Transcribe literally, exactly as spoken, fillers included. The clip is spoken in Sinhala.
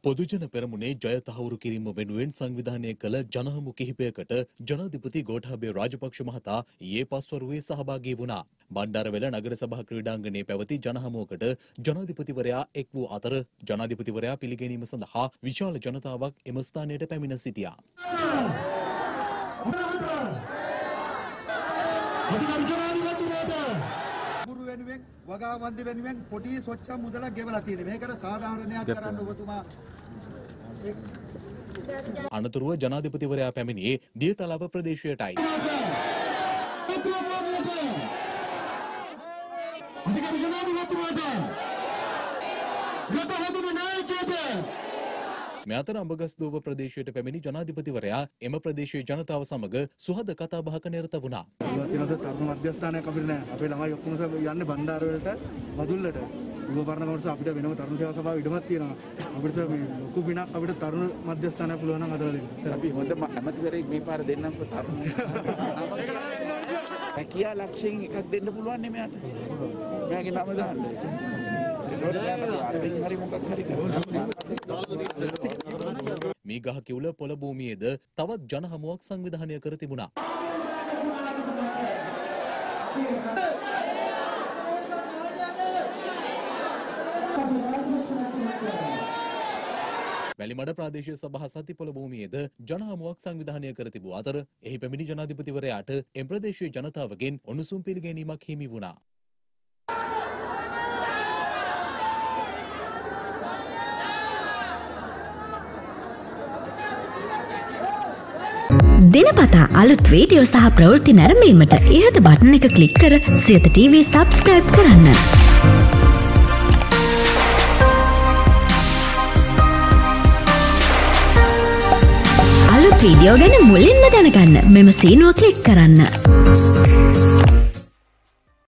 පොදුජන පෙරමුණේ ජය තහවුරු කිරීම වෙනුවෙන් සංවිධානය කළ ජනහමු කිහිපයකට ජනාධිපති ගෝඨාභය රාජපක්ෂ මහතා ඊයේ පස්වරුවේ සහභාගී වුණා. බණ්ඩාරවැල නගර සභා ක්‍රීඩාංගණයේ පැවති ජනහමුවකට ජනාධිපතිවරයා එක් වූ අතර ජනාධිපතිවරයා පිළිගැනීම සඳහා විශාල ජනතාවක් එම ස්ථානයට පැමිණ සිටියා. වෙනුවෙන් වගා වන්දි වෙනුවෙන් පොටි සොච්චම් මුදලක් ගෙවලා තියෙනවා. මේකට සාධාරණයක් කරන්න ඔබතුමා. අනතුරුව ජනාධිපතිවරයා පැමිණියේ දියතලාව ප්‍රදේශයටයි. මේ අතර අඹගස්දෝව ප්‍රදේශයට පැමිණි ජනාධිපතිවරයා එම ප්‍රදේශයේ ජනතාව සමග සුහද කතා බහක නිරත වුණා. තරුණ මධ්‍යස්ථානයක් අපිට නැහැ. අපේ ළමයි ඔක්කොම යන්නේ බණ්ඩාරවලට වදුල්ලට. යුවපර්ණ කවුරුස අපිට වෙනම තරුණ සේවා සභාව ඉඩමක් තියෙනවා. අපිට මේ ලොකු පිනක් අපිට තරුණ මධ්‍යස්ථානයක් පුළුවන් නම් අදලා දෙන්න. අපි හොඳ ඇමතිවරයෙක් මේ පාර දෙන්නම්කෝ තරුණ. කියා ලක්ෂයෙන් එකක් දෙන්න පුළුවන් නේ මෙයාට. මෙයාගේ නම දාන්න. මේ ගහ කිවුල පොළ භූමියේද තවත් ජනහමුවක් සංවිධානය කර තිබුණා. වැලිමඩ ප්‍රාදේශීය සභා සතිපොළ භූමියේද ජනහමුවක් සංවිධානය කර තිබූ අතර එහි පැමිණි ජනාධිපතිවරයාට එම ප්‍රදේශීය ජනතාවගෙන් උණුසුම් පිළිගැනීමක් හිමි වුණා. දිනපතා අලුත් වීඩියෝ සහ ප්‍රවෘත්ති නැරඹීමට ඉහත බටන් එක ක්ලික් කර සියත ටීවී සබ්ස්ක්‍රයිබ් කරන්න. අලුත් වීඩියෝ ගැන මුලින්ම දැනගන්න මෙම සීනුව ක්ලික් කරන්න.